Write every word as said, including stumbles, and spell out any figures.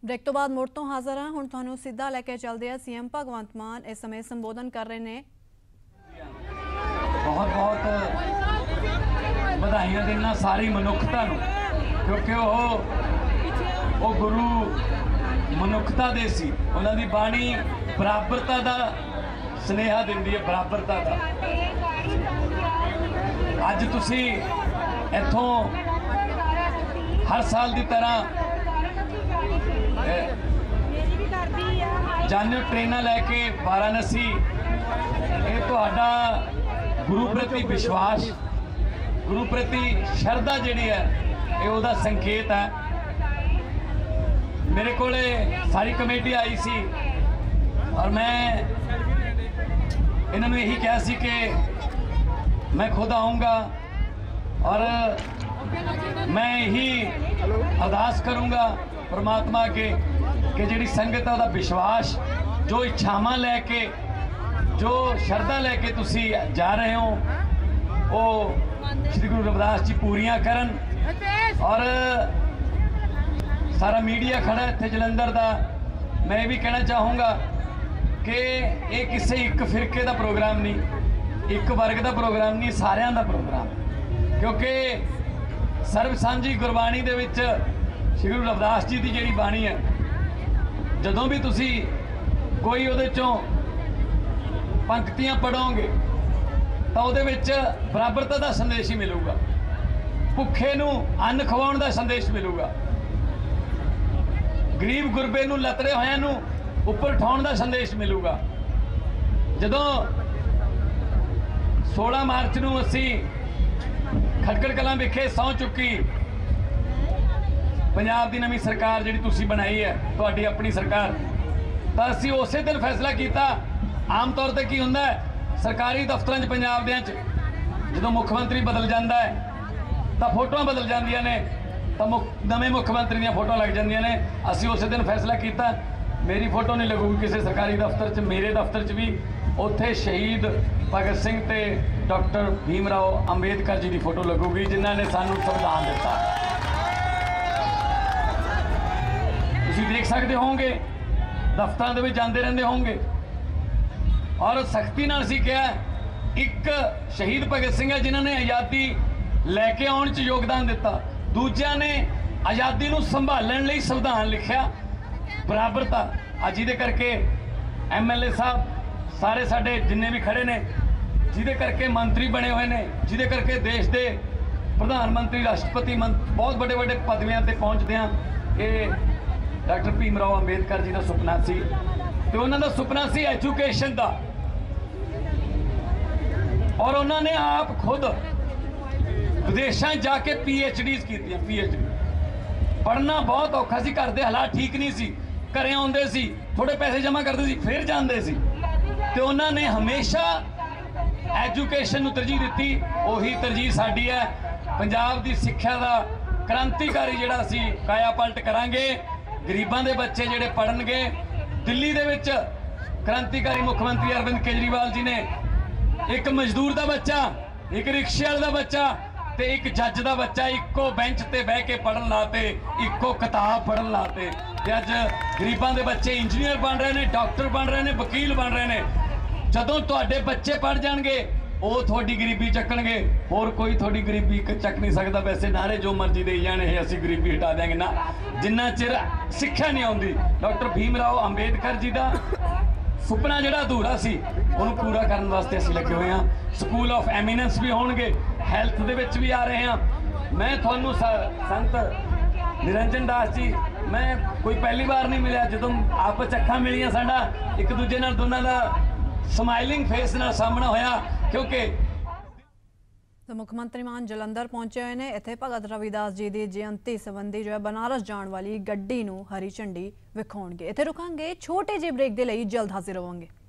Break तो बाद मुड़ तो हाज़र हाँ। हुण तुहानूं सीधा लैके चलदे आ सीएम भगवंत मान इस समय संबोधन कर रहे हैं। बहुत बहुत बधाइयां देना सारी मनुखता नूं, क्योंकि वो गुरु मनुखता दे सी। उन्हां दी बाणी बराबरता दा स्नेहा दिंदी है, बराबरता दा। अज तुसी इत्थों हर साल की तरह जाने ट्रेनां लैके वाराणसी, ये तुहाडा गुरु प्रति विश्वास, गुरु प्रति शरधा जिहड़ी है, ये उहदा संकेत है। मेरे कोले सारी कमेटी आई सी और मैं इन्होंने यही कहा सी कि मैं खुद आऊँगा और मैं यही अरदास करूँगा परमात्मा के कि जिहड़ी संगत है विश्वास, जो इच्छावां लैके, जो शरधा लैके तुसी जा रहे हो, वो श्री गुरु रविदास जी पूरियां करन। और सारा मीडिया खड़ा इत्थे जलंधर दा, मैं ये भी कहना चाहूँगा कि ये किसी एक फिरके का प्रोग्राम नहीं, एक वर्ग का प्रोग्राम नहीं, सारियां दा प्रोग्राम। क्योंकि सर्व सांझी गुरबाणी दे विच श्री गुरु रविदास जी की जिहड़ी बाणी है, जदों भी तुसी कोई उहदे चों पंक्तियां पढ़ोगे तो उहदे विच बराबरता का संदेश ही मिलूगा, भुखे नूं अन्न खवाउण दा संदेश मिलूगा, गरीब गुरबे नूं लतड़े होयां नूं उपर उठाउण दा संदेश मिलूगा। जदों सोलह मार्च नूं असीं खटकड़ कलां विखे सौं चुकी पंजाब की नवीं सरकार जिहड़ी तुसीं बनाई है, तुहाडी अपनी सरकार, तो असीं उसे दिन फैसला किया। आम तौर पर की हुंदा है सरकारी दफ्तरां च पंजाब दियां च जदों मुख मंत्री बदल जाता है तो फोटोआं बदल जांदियां ने, तो मुख नवे मुख मंत्री दीयां फोटोआं लग जांदियां ने। असीं उस दिन फैसला किया मेरी फोटो नहीं लगूगी किसी सरकारी दफ्तर च, मेरे दफ्तर च भी उत्थे शहीद भगत सिंह ते डॉक्टर भीम राव अंबेडकर जी की फोटो लगूगी, जिन्हां ने सानूं संविधान दिता। तुसीं देख सकते होंगे दफ्तरां दे विच जांदे रहिंदे होंगे, और सख्ती नाल असीं कहा एक शहीद भगत सिंह है जिन्हां ने आज़ादी लैके आउण च योगदान दिता, दूजिਆਂ ने आज़ादी नूं संभालण लई संविधान लिखिया, बराबरता। अज जिहदे करके एम एल ए साहब सारे साडे जिन्ने भी खड़े ने, जिहदे करके मंत्री बने हुए ने, जिहदे करके देश के प्रधानमंत्री राष्ट्रपति बहुत बड़े बड़े पदवियां ते पहुँचते हैं। ये डॉक्टर भीम राव अंबेडकर जी का सुपना सी, तो उन्होंने सुपना सी एजुकेशन का, और उन्होंने आप खुद विदेशों जाके पी एच डी की पी एच डी पढ़ना बहुत औखा सी, घर के हालात ठीक नहीं सी, घरें आउंदे सी, थोड़े पैसे जमा करते सी, फिर जाते सी, तो उन्होंने हमेशा एजुकेशन नूं तरजीह दी। उही तरजीह साडी है। पंजाब की सिक्ख्या का क्रांतिकारी जिहड़ा असीं काया पलट करांगे, गरीबां दे बच्चे जिहड़े पढ़नगे। दिल्ली दे विच क्रांतिकारी मुख्यमंत्री अरविंद केजरीवाल जी ने एक मजदूर का बच्चा, एक रिक्शे वाले का बच्चा ते एक जज का बच्चा इक्को बेंच ते बह के पढ़न लाते, इक्को किताब पढ़न लाते। अज गरीबां दे बच्चे इंजीनियर बन रहे हैं, डॉक्टर बन रहे हैं, वकील बन रहे हैं। जदों तुहाडे बच्चे पढ़ जाणगे वो थोड़ी गरीबी चकणगे, होर कोई थोड़ी गरीबी चक नहीं सकता। वैसे नारे जो मर्जी दे जाने असीं गरीबी हटा देंगे ना, जिन्ना चिर सिक्ख्या नहीं आउंदी। डॉक्टर भीम राव अंबेडकर जी का सुपना जिहड़ा अधूरा सी उहनूं पूरा करने वास्ते असीं लगे हुए हैं। स्कूल ऑफ एमीनेंस भी होणगे, हैल्थ दे विच भी आ रहे हैं। मैं तुहानूं निरंजन निरंजन दास जी, मैं कोई पहली बार नहीं मिलिया, जदों आपस अखां मिलियां साडा एक दूजे नाल दोनां दा समाइलिंग फेस नाल सामना होया। क्योंकि तो मुख्यमंत्री मान जलंधर पहुंचे हुए हैं। इत्थे भगत रविदास जी की जयंती संबंधी जो है बनारस जाने वाली गड्डी नूं हरी झंडी विखाउणगे। इत्थे रुकांगे, छोटे जे ब्रेक दे लई जल्द हाजिर होवांगे।